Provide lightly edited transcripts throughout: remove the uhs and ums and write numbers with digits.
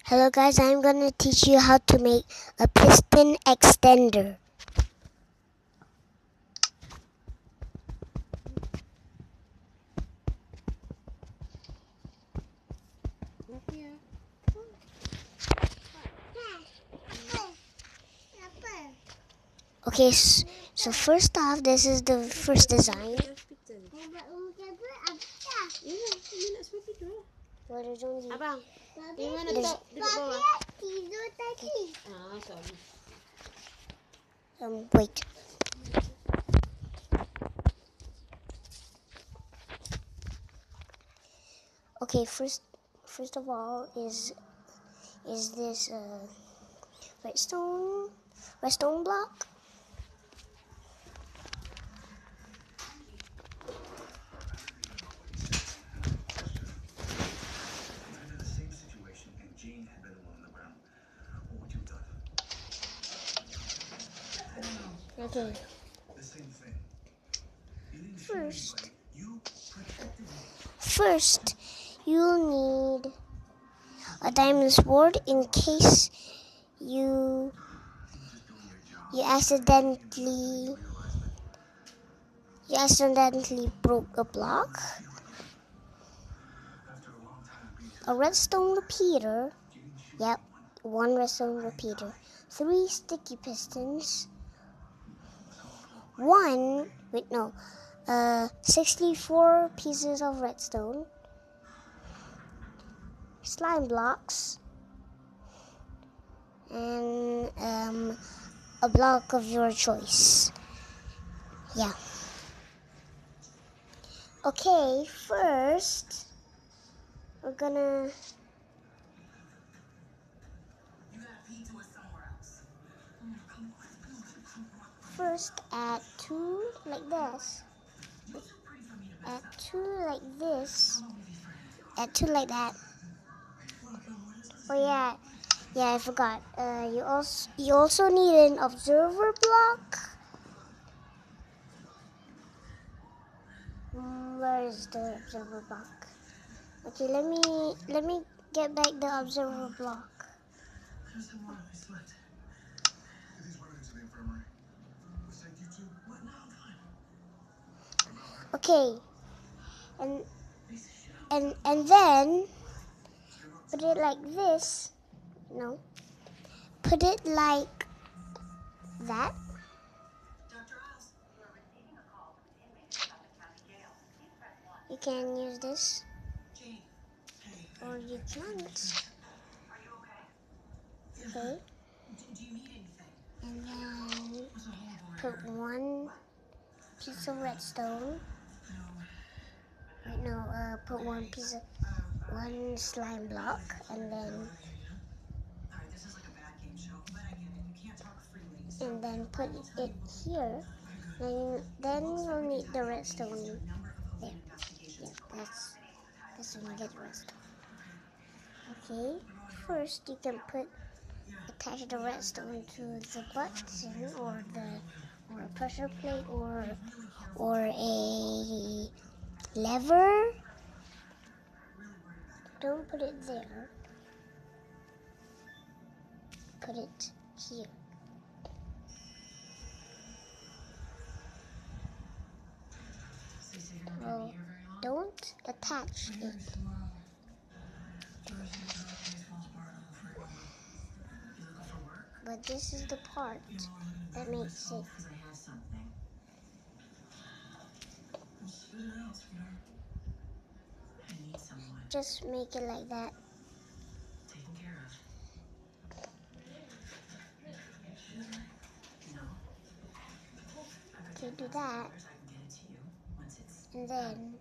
Hello guys, I'm gonna teach you how to make a piston extender. Okay, so first off, this is the first design. Abang, di mana tak duduk bawah? Sorry. Wait. Okay, first of all is this redstone block. Okay. First, you'll need a diamond sword in case you accidentally broke a block. A redstone repeater. Yep, one redstone repeater. 3 sticky pistons. 64 pieces of redstone. Slime blocks. And a block of your choice. Yeah. Okay, first we're gonna add 2 like this. Add 2 like this. Add 2 like that. Oh yeah, I forgot. You also need an observer block. Where is the observer block? Okay, let me get back the observer block. Okay, and then put it like this. No, put it like that. You can use this, or you can't. Okay, and then put 1 piece of redstone. Put 1 slime block, and then put it here. Then you'll need the redstone there. Yeah, that's when you get the redstone. Okay, first you can attach the redstone to the button or a pressure plate or a lever. Don't put it there. Put it here. Well, don't attach it. But this is the part that makes it. Just make it like that. Okay, do that. And then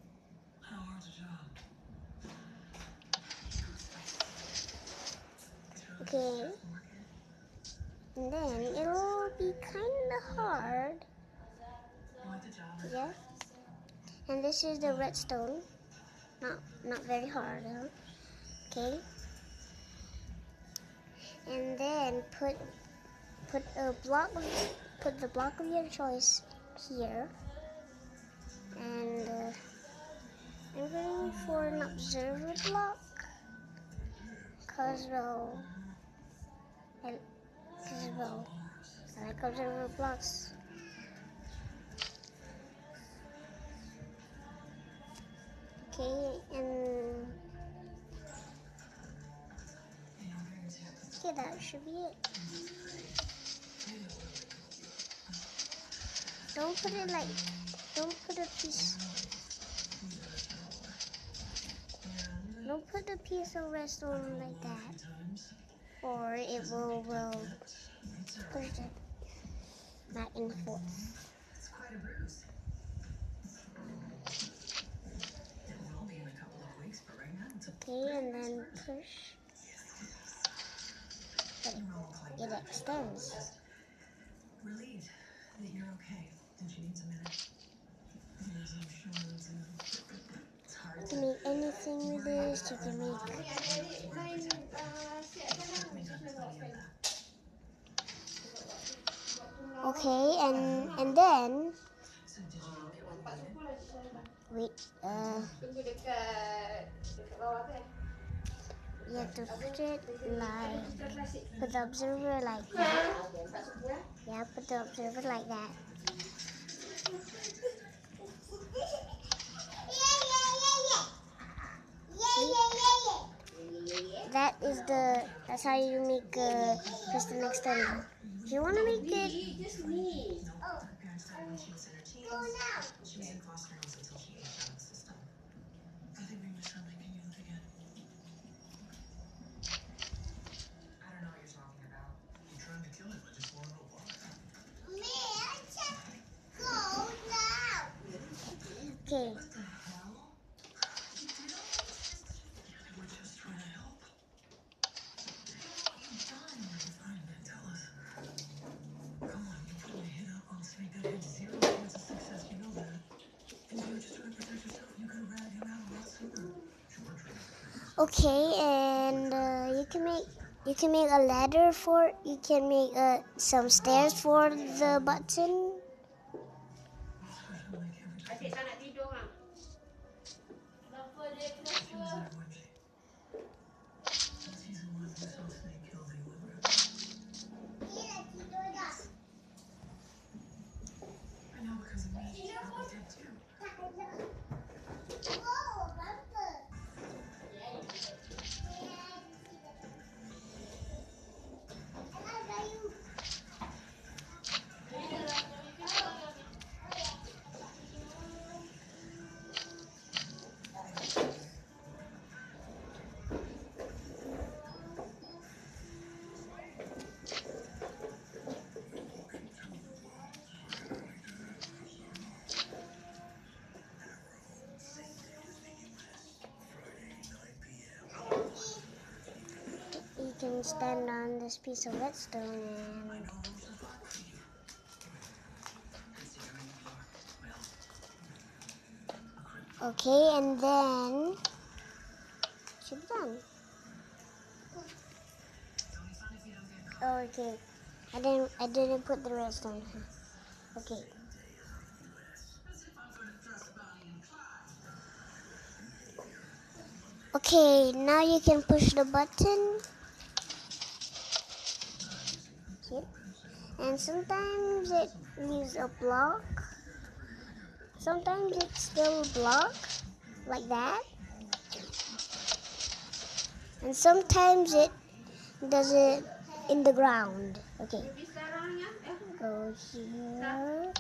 okay. And then it'll be kinda hard. Yeah. And this is the redstone. Not very hard, huh? Okay. And then put the block of your choice here. And I'm going for an observer block. Cosmo. Cosmo. I like observer blocks. Okay, and okay, that should be it. Don't put it like, don't put a piece of redstone like that, or it will push it back and forth. Okay, and then push, but it extends. Relieved that you're okay. And she needs a minute. You can make anything with this. You can make. Okay, and then wait. You have to put it like, put the observer like that. Yeah, put the observer like that. That's how you make a piston extender. If you want to make it, Her parents died when she was in her teens. She was in foster house until she aged out of the system. I think we miss her making you live again. I don't know what you're talking about. I'm trying to kill him. I just want to know why. okay. What the hell? You did all this? We're just trying to help. What have you done? Fine, man, tell us. Come on, you put my hit up on Snake. I had 0 chance of success. You know that. And you were just trying to protect yourself. You could have ratted him out a lot sooner. Sure, Okay, and you can make a ladder for. You can make some stairs for the button. Asyik tak nak tidur kan? Kenapa dia kenapa? She's the one who saw Snake kill the Oliver. I know because of me. I did too. You can stand on this piece of redstone and. Okay, and then should be done. Oh, okay. I didn't put the redstone. Okay. Okay, now you can push the button. Okay. And sometimes it leaves a block. Sometimes it's still a block, like that. And sometimes it does it in the ground. Okay. Go here.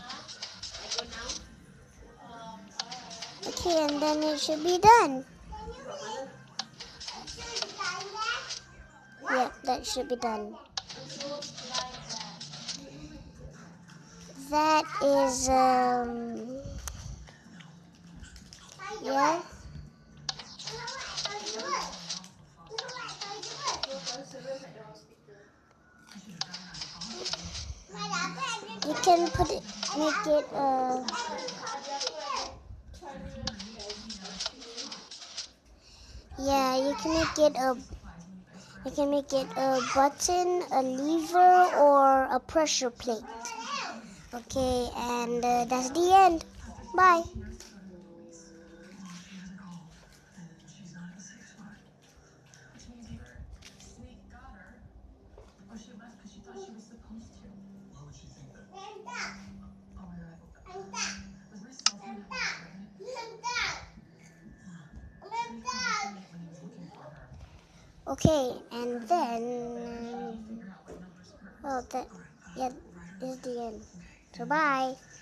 Okay, and then it should be done. Yeah, that should be done. That is, yeah. You can put it, make it, yeah, you can make it a button, a lever, or a pressure plate. Okay, and that's the end. Bye. She's not in a safe spot. Which means you're Okay, and then, oh, that, yeah, this is the end. So bye.